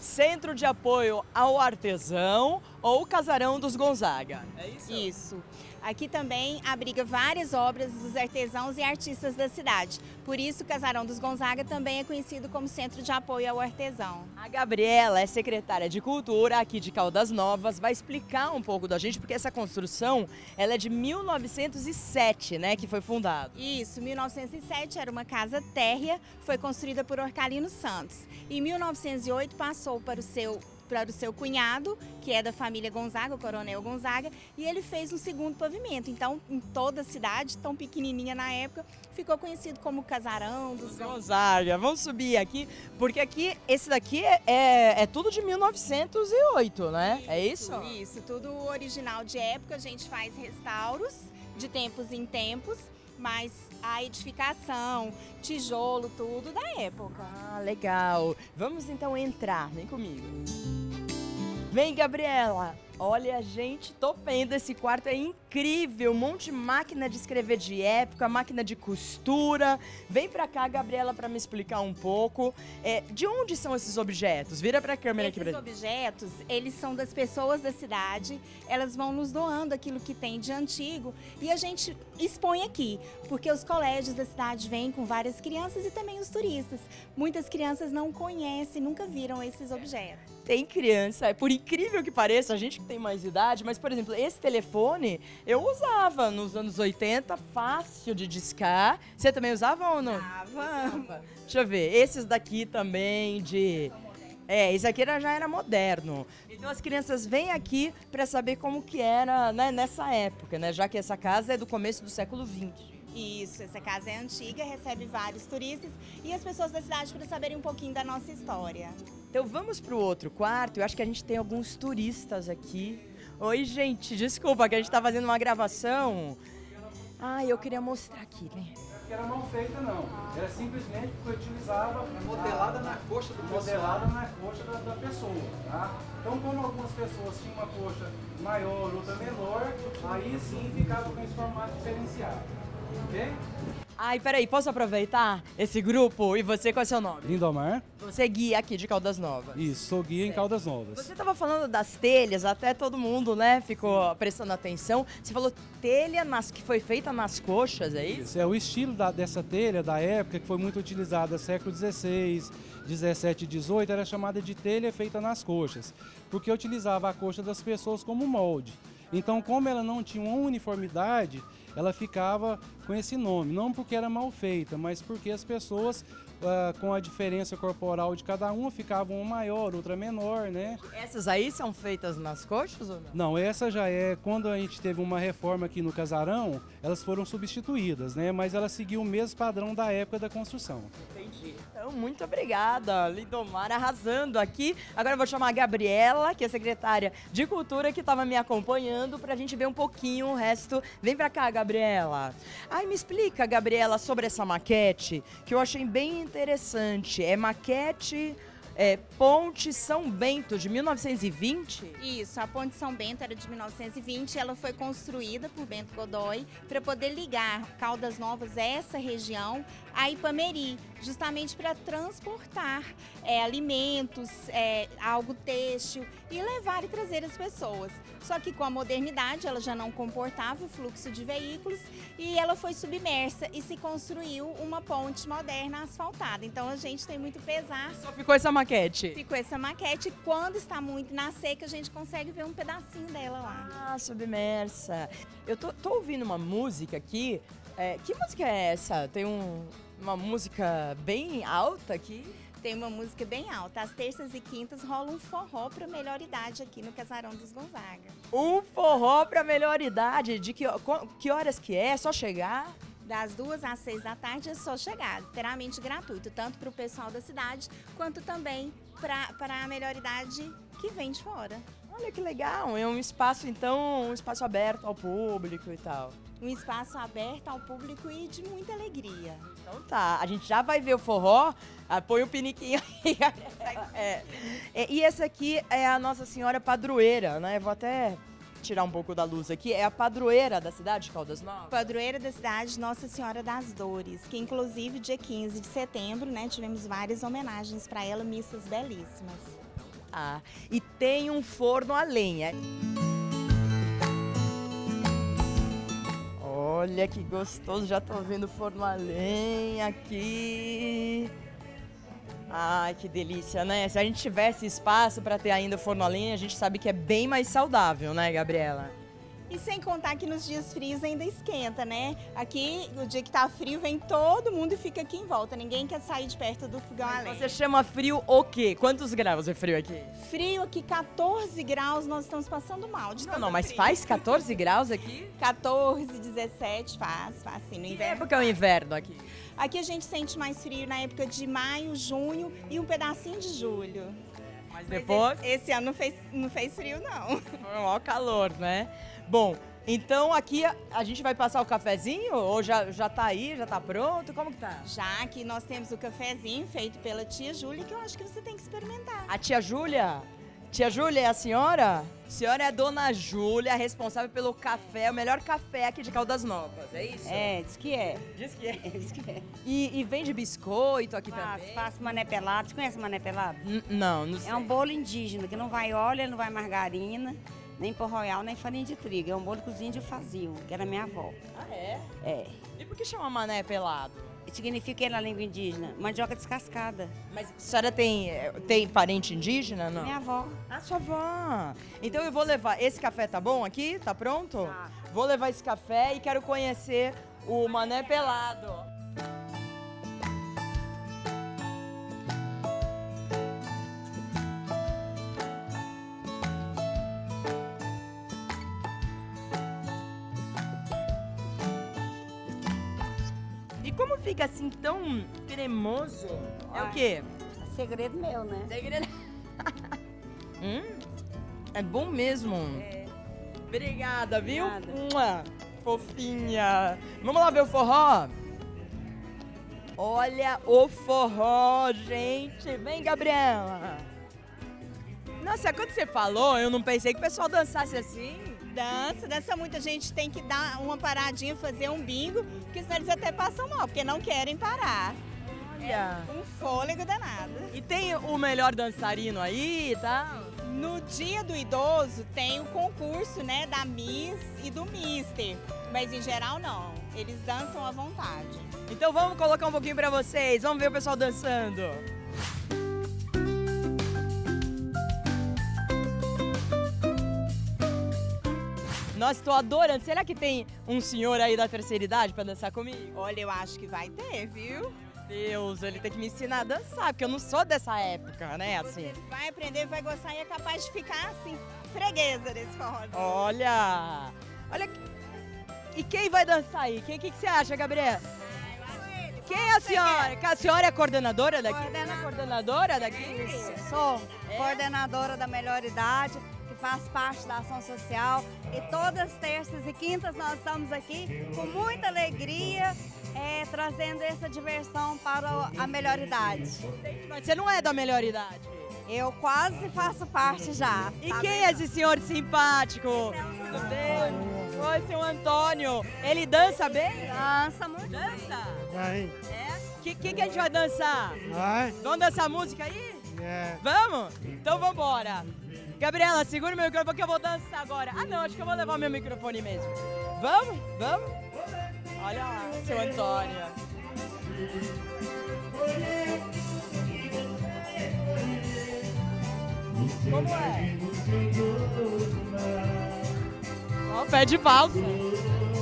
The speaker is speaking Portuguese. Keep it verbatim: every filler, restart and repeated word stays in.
Centro de Apoio ao Artesão ou Casarão dos Gonzaga. É isso? Isso. Aqui também abriga várias obras dos artesãos e artistas da cidade. Por isso, o Casarão dos Gonzaga também é conhecido como Centro de Apoio ao Artesão. A Gabriela é secretária de Cultura aqui de Caldas Novas, vai explicar um pouco da gente, porque essa construção ela é de mil novecentos e sete, né, que foi fundada. Isso, mil novecentos e sete era uma casa térrea, foi construída por Orcalino Santos. Em mil novecentos e oito passou para o seu para o seu cunhado, que é da família Gonzaga, o Coronel Gonzaga, e ele fez um segundo pavimento. Então, em toda a cidade, tão pequenininha na época, ficou conhecido como Casarão dos Gonzaga. Vamos subir aqui, porque aqui, esse daqui é, é, é tudo de mil novecentos e oito, né? É isso? Isso, tudo original de época, a gente faz restauros de tempos em tempos, mas a edificação, tijolo, tudo da época. Ah, legal. Vamos então entrar, vem comigo. Vem, Gabriela. Olha, gente, tô vendo, esse quarto é incrível, um monte de máquina de escrever de época, máquina de costura. Vem pra cá, Gabriela, pra me explicar um pouco. É, de onde são esses objetos? Vira pra câmera aqui pra Esses objetos, eles são das pessoas da cidade, elas vão nos doando aquilo que tem de antigo e a gente expõe aqui, porque os colégios da cidade vêm com várias crianças e também os turistas. Muitas crianças não conhecem, nunca viram esses objetos. Tem criança, é por incrível que pareça, a gente que tem mais idade, mas, por exemplo, esse telefone eu usava nos anos oitenta, fácil de discar. Você também usava ou não? Usava. Deixa eu ver, esses daqui também de... É, esse aqui era, já era moderno. Então as crianças vêm aqui para saber como que era, né, nessa época, né? Já que essa casa é do começo do século vinte. Isso, essa casa é antiga, recebe vários turistas e as pessoas da cidade para saberem um pouquinho da nossa história. Então vamos pro outro quarto, eu acho que a gente tem alguns turistas aqui. Oi, gente, desculpa que a gente tá fazendo uma gravação. Ah, eu queria mostrar aqui, né? Que era mal feita não, era simplesmente porque utilizava modelada na coxa do modelada na coxa da, da pessoa, tá? Então como algumas pessoas tinham uma coxa maior, outra menor, aí sim ficava com esse formato diferenciado, ok? Ai, peraí, posso aproveitar esse grupo? E você, qual é o seu nome? Lindomar. Você é guia aqui de Caldas Novas. Isso, sou guia em Caldas Novas. Você estava falando das telhas, até todo mundo, né, ficou prestando atenção. Você falou telha nas, que foi feita nas coxas, é isso? Isso, é o estilo da, dessa telha da época, que foi muito utilizada no século dezesseis, dezessete e dezoito, era chamada de telha feita nas coxas, porque utilizava a coxa das pessoas como molde. Então, como ela não tinha uma uniformidade, ela ficava com esse nome, não porque era mal feita, mas porque as pessoas, uh, com a diferença corporal de cada uma, ficavam uma maior, outra menor, né? Essas aí são feitas nas coxas ou não? Não, essa já é, quando a gente teve uma reforma aqui no casarão, elas foram substituídas, né? Mas ela seguiu o mesmo padrão da época da construção. Entendi. Então, muito obrigada, Lindomar, arrasando aqui. Agora eu vou chamar a Gabriela, que é secretária de Cultura, que estava me acompanhando, pra gente ver um pouquinho o resto. Vem pra cá, Gabriela. Ai, me explica, Gabriela, sobre essa maquete, que eu achei bem interessante. É maquete... É, Ponte São Bento, de mil novecentos e vinte? Isso, a Ponte São Bento era de mil novecentos e vinte, ela foi construída por Bento Godoy para poder ligar Caldas Novas, essa região, a Ipameri, justamente para transportar é, alimentos, é, algo têxtil e levar e trazer as pessoas. Só que com a modernidade ela já não comportava o fluxo de veículos e ela foi submersa e se construiu uma ponte moderna asfaltada. Então a gente tem muito pesar. Só ficou essa maquete? Ficou essa maquete. Quando está muito na seca, a gente consegue ver um pedacinho dela lá. Ah, submersa. Eu tô, tô ouvindo uma música aqui. É, que música é essa? Tem um, uma música bem alta aqui? Tem uma música bem alta. Às terças e quintas rola um forró para melhor idade aqui no Casarão dos Gonzaga. Um forró para melhor idade. De que, que horas que é? É só chegar? Das duas às seis da tarde é só chegar, inteiramente gratuito, tanto para o pessoal da cidade, quanto também para a melhor idade que vem de fora. Olha que legal, é um espaço então, um espaço aberto ao público e tal. Um espaço aberto ao público e de muita alegria. Então tá, a gente já vai ver o forró, ah, põe o piniquinho aí. é. É, e essa aqui é a Nossa Senhora Padroeira, né? Vou até tirar um pouco da luz aqui, é a padroeira da cidade de Caldas Novas? Padroeira da cidade Nossa Senhora das Dores, que inclusive dia quinze de setembro, né, tivemos várias homenagens para ela, missas belíssimas. Ah, e tem um forno a lenha. Olha que gostoso, já tô vendo o forno a lenha aqui. Ai, que delícia, né? Se a gente tivesse espaço para ter ainda o forno a lenha, a gente sabe que é bem mais saudável, né, Gabriela? E sem contar que nos dias frios ainda esquenta, né? Aqui, o dia que tá frio, vem todo mundo e fica aqui em volta. Ninguém quer sair de perto do fogão a lenha. Você chama frio o quê? Quantos graus é frio aqui? Frio aqui, quatorze graus, nós estamos passando mal de Não, tanto não, mas frio. faz quatorze graus aqui? quatorze, dezessete, faz, faz sim, no Que inverno. época é o inverno aqui? Aqui a gente sente mais frio na época de maio, junho e um pedacinho de julho. Mas Mas depois, esse, esse ano não fez, não fez frio, não. foi um maior calor, né? Bom, então aqui a, a gente vai passar o cafezinho? Ou já, já tá aí, já tá pronto? Como que tá? Já que nós temos o cafezinho feito pela tia Júlia, que eu acho que você tem que experimentar. A tia Júlia? Tia Júlia é a senhora? A senhora é a dona Júlia, responsável pelo café, o melhor café aqui de Caldas Novas, é isso? É, diz que é. Diz que é. Diz que é. E, e vende biscoito aqui Faço, também? faço mané pelado. Você conhece mané pelado? N- Não, não sei. É um bolo indígena, que não vai óleo, não vai margarina, nem pão royal, nem farinha de trigo. É um bolo que os índios faziam, que era minha avó. Ah, é? É. E por que chama mané pelado? Significa na língua indígena, mandioca descascada. Mas a senhora tem, tem parente indígena, não? Minha avó. Ah, sua avó. Então eu vou levar. Esse café tá bom aqui? Tá pronto? Tá. Vou levar esse café e quero conhecer o mané pelado. E como fica assim tão cremoso? É o Ai. quê? É segredo meu, né? Segredo. hum, é bom mesmo. É. Obrigada, viu? Nada. Mua, fofinha. Vamos lá ver o forró? Olha o forró, gente. Vem, Gabriela. Nossa, quando você falou, eu não pensei que o pessoal dançasse assim. Dança, dança muito. A gente tem que dar uma paradinha, fazer um bingo, porque senão eles até passam mal, porque não querem parar. Olha. Um fôlego danado. E tem o melhor dançarino aí e tal? No dia do idoso tem o concurso, né, da Miss e do Mister, mas em geral não. Eles dançam à vontade. Então vamos colocar um pouquinho pra vocês. Vamos ver o pessoal dançando. Nossa, tô adorando. Será que tem um senhor aí da terceira idade pra dançar comigo? Olha, eu acho que vai ter, viu? Deus, ele tem que me ensinar a dançar, porque eu não sou dessa época, né, assim. Você vai aprender, vai gostar e é capaz de ficar assim, freguesa desse forró. Olha, olha. E quem vai dançar aí? O que, que, que você acha, Gabriela? Quem é a senhora? Que a senhora é coordenadora daqui? Coordenadora. É coordenadora daqui? Isso. Sou coordenadora da Melhor Idade, que faz parte da ação social. E todas as terças e quintas nós estamos aqui com muita alegria, é, trazendo essa diversão para a melhor idade. Mas você não é da melhor idade. Eu quase faço parte já. E tá quem é vendo? esse senhor simpático? Meu Deus. Oi, seu Antônio. Ele dança bem? Dança muito. Dança? Vai, É? O que, que, que a gente vai dançar? vai, Vamos dançar música aí? é. Vamos? Então vambora. Gabriela, segura o meu microfone que eu vou dançar agora. Ah, não, acho que eu vou levar o meu microfone mesmo. Vamos? Vamos? Olha lá, seu Antônio. Como é? Ó, pé de valsa.